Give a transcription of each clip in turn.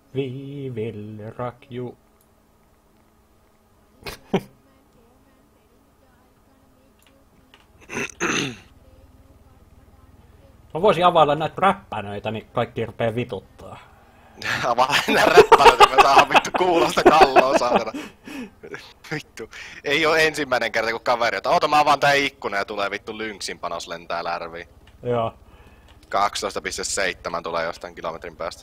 We will rock you. Mä voisin availla näitä räppänöitä, niin kaikki rupee vituttaa. Avaa nää räppälöitä, me saadaan vittu kuulosta kalloa, saatana. Vittu. Ei oo ensimmäinen kerta kun kaveri, että oota mä avaan tää ikkuna ja tulee vittu lynksin panos lentää lärviin. Joo. 12,7 tulee jostain kilometrin päästä.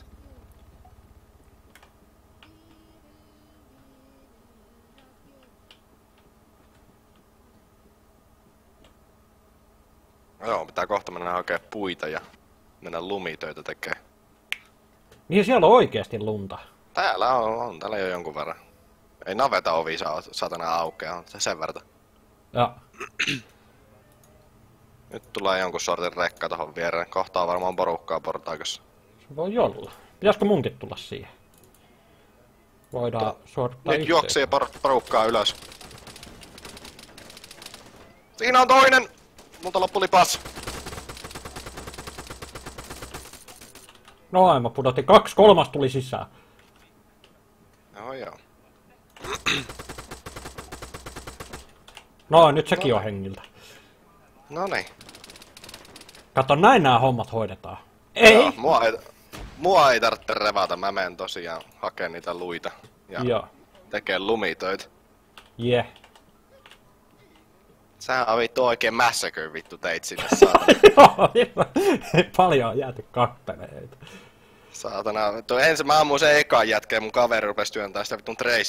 Joo, pitää kohta mennä hakea puita ja mennä lumitöitä tekee. Niin siellä on oikeesti lunta. Täällä on täällä jo jonkun verran. Ei naveta ovi saatana aukea, on sen verran. Ja. Nyt tulee jonkun sortin rekka tohon viereen. Kohta on varmaan porukkaa portaikossa. Se voi olla. Pitäisikö munkin tulla siihen? Voidaan suorittaa nyt juoksee porukkaa ylös. Siinä on toinen! Multa loppu lipas. Noin, mä pudotin 2/3 tuli sisään. Joo. Noin, nyt sekin on hengiltä. Noniin. Kato, näin nämä hommat hoidetaan. Ei! Joo, mua ei tarvitse revata, mä menen tosiaan hakeen niitä luita. Ja tekee lumitöitä. Yeah. Sähän on vittu oikein massacre vittu teit sinne, saatana. Paljon on jääty kappeleita. Saatana, vittu mä ammuin sen ekan jätkeen, mun kaveri rupes työntää sitä vittun